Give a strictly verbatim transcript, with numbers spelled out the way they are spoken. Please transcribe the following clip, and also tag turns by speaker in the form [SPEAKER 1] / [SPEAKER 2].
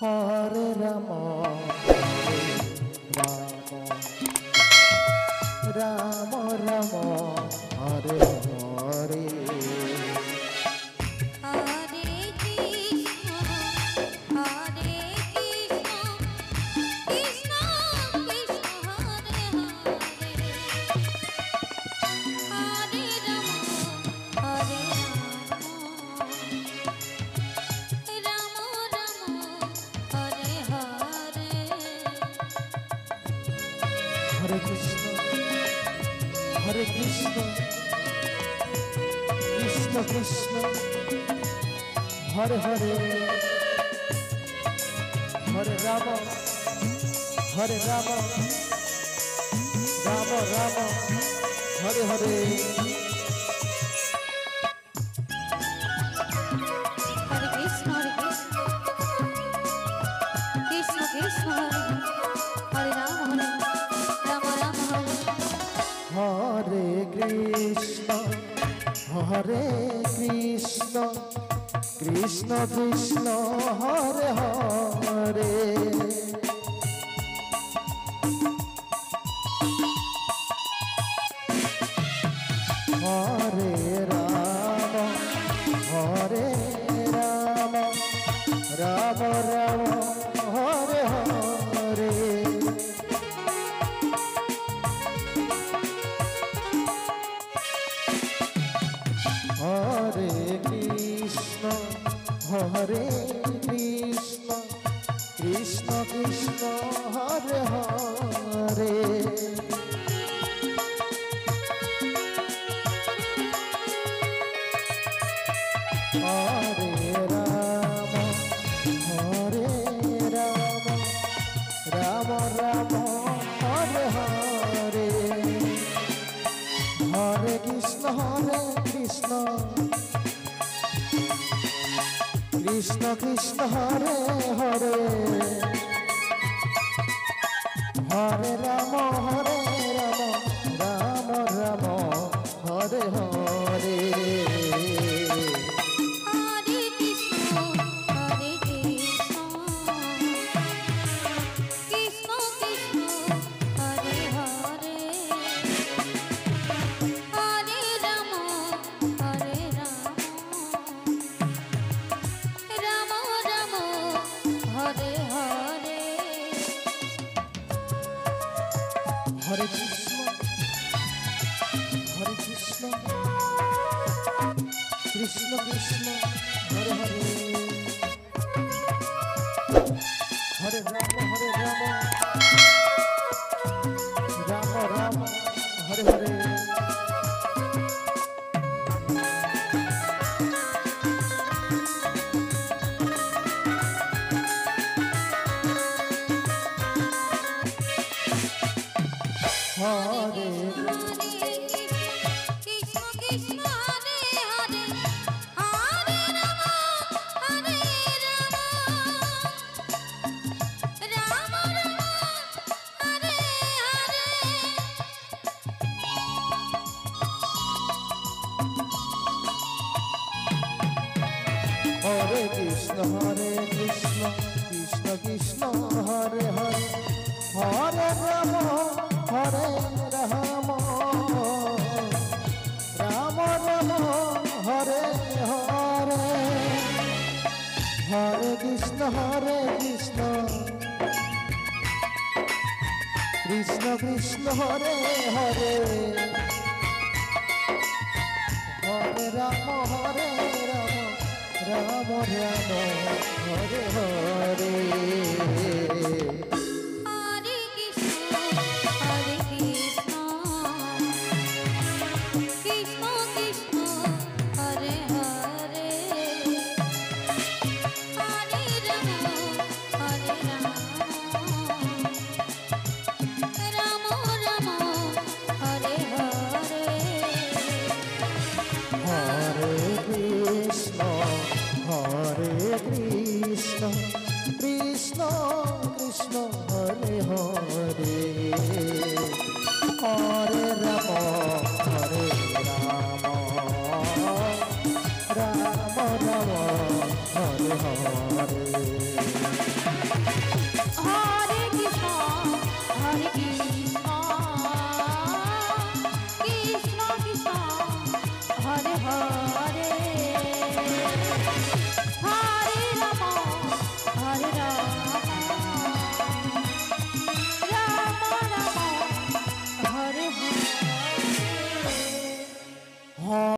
[SPEAKER 1] Hare Ram Ram Ram Hare Hare. Hare Krishna Hare Krishna Krishna Krishna Hare Hare. Hare Ram Hare Ram Ram Ram Hare Hare.
[SPEAKER 2] Hare Krishna Hare Krishna Krishna Krishna Hare Hare Ram Hare Ram Ram Hare.
[SPEAKER 1] Hare Krishna Hare Krishna Krishna Krishna Hare Hare. Hare Ram Hare Ram Ram Ram Hare Hare. Hare Krishna Hare Krishna Krishna Krishna Hare Hare. Hare Ram Hare Ram Ram Ram Hare Hare. Hare Krishna Hare Krishna Krishna Krishna Hare Hare. Hare Ram Hare Ram Ram Ram Hare Hare.
[SPEAKER 2] Hare Krishna Hare Krishna Krishna Krishna Hare Hare. Hare Ram Hare Ram Ram Ram Hare Hare.
[SPEAKER 1] Hare Krishna Hare Krishna Krishna Krishna Hare Hare. Hare Ram Hare Ram Ram Ram Hare Hare. Hare
[SPEAKER 2] Krishna Krishna Hare Hare. Hare Ram Hare Ram Ram Ram Hare Hare.
[SPEAKER 1] Hare Krishna Hare Krishna Krishna Krishna Hare Hare. Hare Ram Hare Ram Ram Ram Hare Hare. Hare Krishna Hare Krishna Krishna Krishna Hare Hare. Hare Ram Hare Ram Ram Ram Hare Hare.
[SPEAKER 2] Hare Krishna Hare Krishna Krishna Krishna Hare Hare. Hare Ram Hare Ram Ram Ram Hare Hare.
[SPEAKER 1] Hare Krishna Hare Krishna Krishna Krishna Hare Hare. Hare Ram Hare Ram Ram Ram Hare Hare.
[SPEAKER 2] Hare